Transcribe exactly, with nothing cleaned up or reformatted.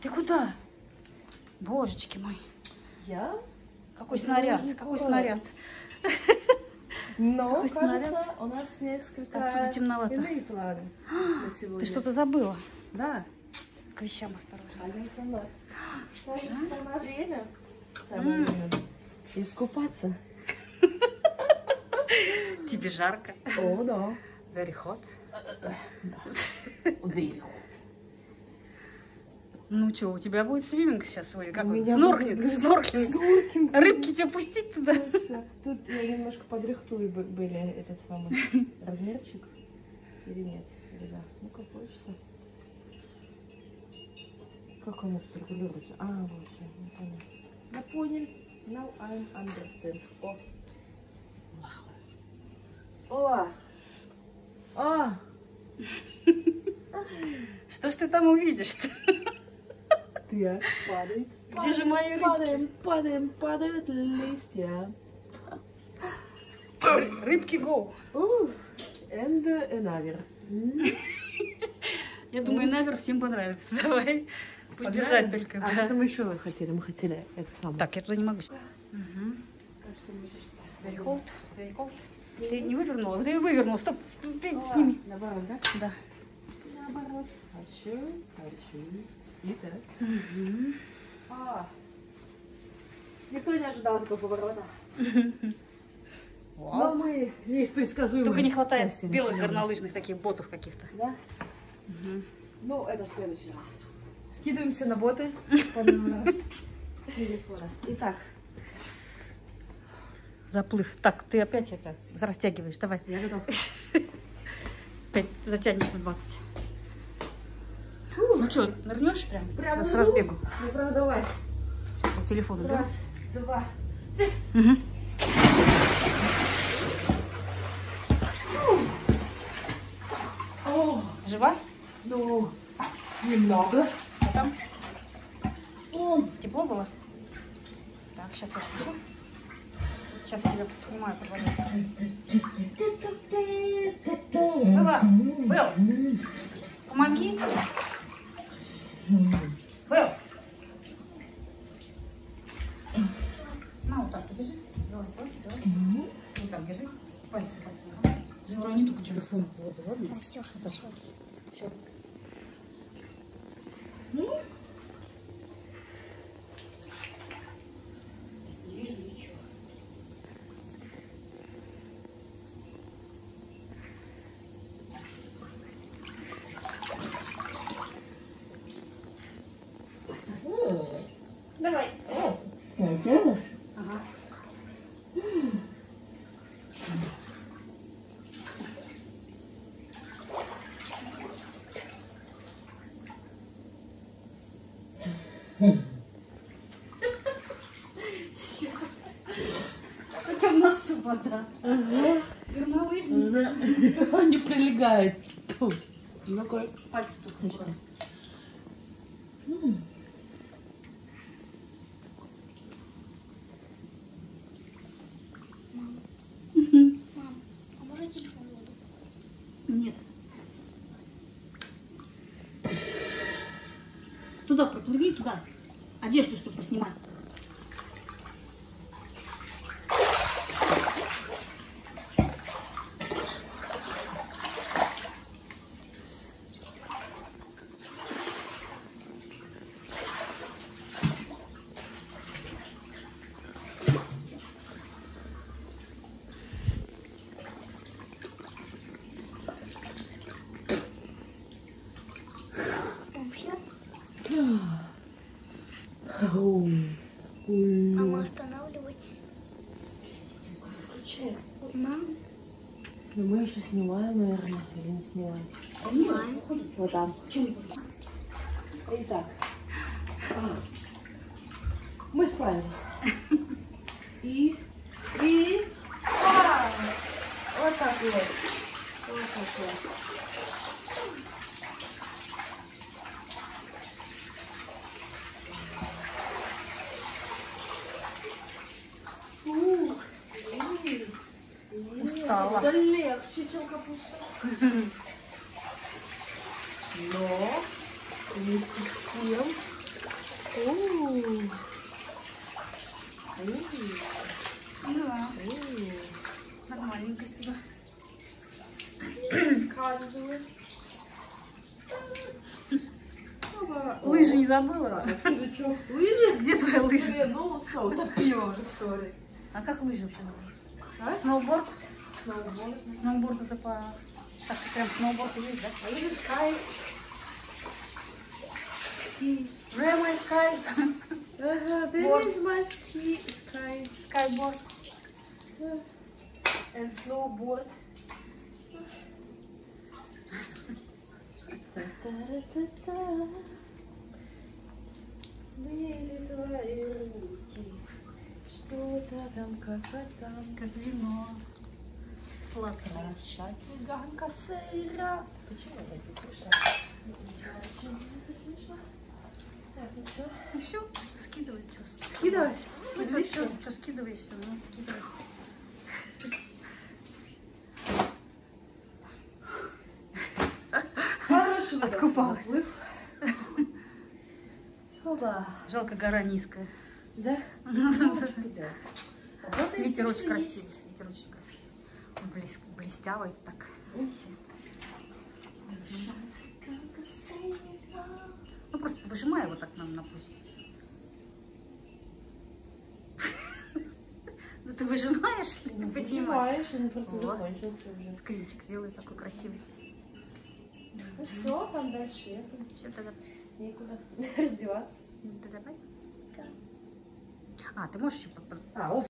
Ты куда? Божечки мои. Я? Какой снаряд, какой снаряд. Но, Какой кажется, снаряд. у нас несколько Отсюда темновато. иные планы на сегодня. Ты что-то забыла. Да. К вещам осторожно. Пойдем со мной. Да? Самое время. Самое М. время. Искупаться. Тебе жарко. О, да. Very hot. Very hot. Ну что, у тебя будет свиминг сейчас свой? Как У он? меня Снорклинг, будет снорклинг. снорклинг. Рыбки тебя пустить туда? Точно. Тут я немножко подрихтую бы- были этот самый размерчик. Или нет? Или да? Ну как получится. Как он тут регулируется? А, вот, всё, я понял. Я понял. Now I understand. О! О! О! Что ж ты там увидишь-то? Ты падает. Где же мои рыбки? Падаем, падаем, падают листья. Рыбки go. Ух, and another. Я думаю, навер всем понравится. Давай. Пусть держать только. А Да. что мы еще хотели? Мы хотели это самое. Так, я туда не могу. Угу. Very hot, very hot. Ты не вывернула? Ты вывернула. Стоп. Ты сними. Наоборот, да? Да. Наоборот. Хочу, хочу. И так. Угу. А, никто не ожидал такого поворота. Но мы есть предсказуемые. Только не хватает части белых населения. горнолыжных таких ботов каких-то. Да? Угу. Ну, это в следующий раз. Скидываемся на боты по номеру телефона. Итак, Заплыв. Так, ты опять это растягиваешь. Давай. я готов. Опять затянешь на двадцать. Ну что, нырнешь прям? Прям с нырну? разбегу. Ну, прям давай. Сейчас я телефон уберу. Раз, два. Угу. О, Жива? ну, немного. А там? Тепло было? Так, сейчас я включу. Сейчас я тебя снимаю под водой. Белла, Белла, помоги. Белла. На, вот так, подержи. Давай, давай, давай. Вот так, держи. Пальцем, пальцем. Не урони только телефон. Вот, ладно? Все, Вот так. Все. Не вижу ничего. Давай. Ага. Хотя у нас вода. Горнолыжник. Он не прилегает. Ну-ка. Пальцы тут. Точно. Мам, а можно телефон в воду? Нет. Туда проплыви, туда. Одежду, чтобы поснимать. Оу. А мы останавливать? Мам, Ну, мы еще снимаем, наверное, или не снимаем? снимаем. Вот там. Итак. Мы справились. И... И... А! Вот так вот. Вот так вот. Ух, и- и- Устала. Это легче, чем капуста. Но вместе с тем Ууу. Да, нормальненько с тебя. Скальзывает. Лыжи не забыла? Ты что, лыжи? Где твоя лыжа? Я ну все, утопила уже, сори. А как лыжи вообще называют? А? Сноуборд? Сноуборд. Сноуборд это по... Так, прям сноуборд и есть, да? Лыжи, скай. Where my sky? Ага, there Board. is my ski, sky. Skyboard. And snowboard. Та-та-та-та. Были твои руки. Что-то там, как-то там. Как вино. Сладкое. Прощай, цыганка сыра. Почему я не слышала? Почему не слышала? Так, ну все. Ну все, скидывай, что. Скидывать? Ну что, Отлично. что, что скидываешься? Ну, скидывай. Хороший был Откупалась. заплыв. Опа. Жалко, гора низкая. Да? С Вот ветер и очень есть. красивый, с ветер очень красивый. Он близ, блестявый так. Ну просто выжимай его так нам на пусть. Да ты выжимаешь или Не поднимаешь? поднимаешь, он просто Вот. закончился уже. Скринчик сделай такой красивый. Ну все, там дальше это. Все, тогда, Некуда раздеваться. тогда давай. А, ты можешь еще... по- по- А,